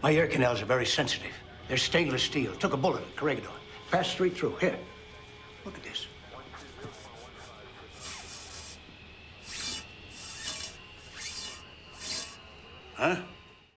My ear canals are very sensitive. They're stainless steel. Took a bullet at Corregidor. Passed straight through. Here. Look at this. Huh?